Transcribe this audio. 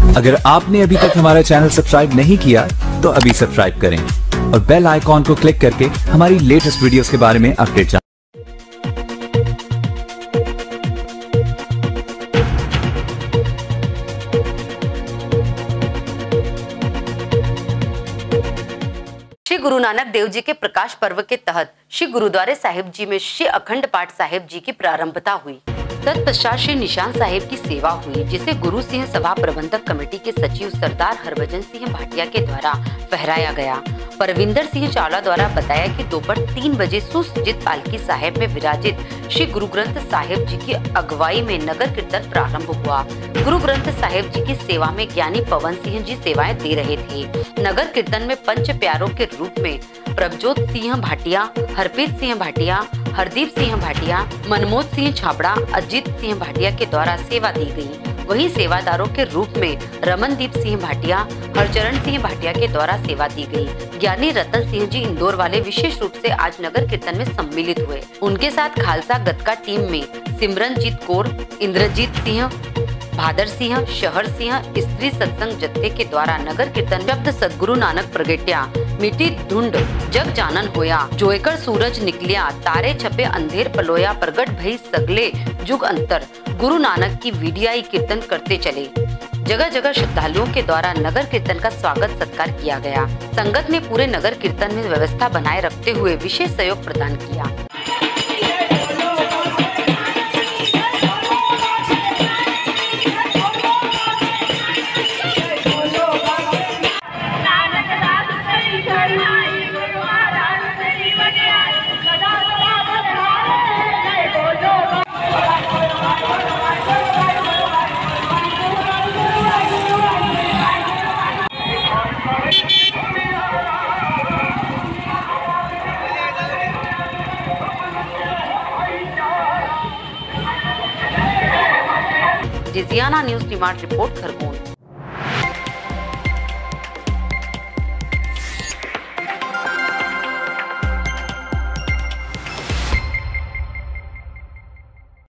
अगर आपने अभी तक हमारा चैनल सब्सक्राइब नहीं किया तो अभी सब्सक्राइब करें और बेल आइकॉन को क्लिक करके हमारी लेटेस्ट वीडियोस के बारे में अपडेट जानें। श्री गुरु नानक देव जी के प्रकाश पर्व के तहत श्री गुरुद्वारे साहिब जी में श्री अखंड पाठ साहिब जी की प्रारंभता हुई। तत्पश्चात श्री निशान साहिब की सेवा हुई, जिसे गुरु सिंह सभा प्रबंधक कमेटी के सचिव सरदार हरभजन सिंह भाटिया के द्वारा फहराया गया। परविंदर सिंह चावला द्वारा बताया कि दोपहर 3 बजे सुसज्जित पालकी साहिब में विराजित श्री गुरु ग्रंथ साहिब जी की अगुवाई में नगर कीर्तन प्रारंभ हुआ। गुरु ग्रंथ साहिब जी की सेवा में ज्ञानी पवन सिंह जी सेवाएं दे रहे थे। नगर कीर्तन में पंच प्यारों के रूप में प्रभजोत सिंह भाटिया, हरप्रीत सिंह भाटिया, हरदीप सिंह भाटिया, मनमोज सिंह छाबड़ा, अजीत सिंह भाटिया के द्वारा सेवा दी गई। वहीं सेवादारों के रूप में रमनदीप सिंह भाटिया, हरचरण सिंह भाटिया के द्वारा सेवा दी गई। ज्ञानी रतन सिंह जी इंदौर वाले विशेष रूप से आज नगर कीर्तन में सम्मिलित हुए। उनके साथ खालसा गतका टीम में सिमरनजीत कौर, इंद्रजीत सिंह, भादर सिंह, शहर सिंह, स्त्री सत्संग जत्थे के द्वारा नगर कीर्तन शब्द सदगुरु नानक प्रगट्या, मिट्टी धुंड जग जानन होया, जोएकर सूरज निकलिया, तारे छपे अंधेर पलोया, प्रगट भई सगले जुग अंतर, गुरु नानक की वीडियाई कीर्तन करते चले। जगह जगह श्रद्धालुओं के द्वारा नगर कीर्तन का स्वागत सत्कार किया गया। संगत ने पूरे नगर कीर्तन में व्यवस्था बनाए रखते हुए विशेष सहयोग प्रदान किया। जिजियाना न्यूज डिमांड रिपोर्ट खरगोन।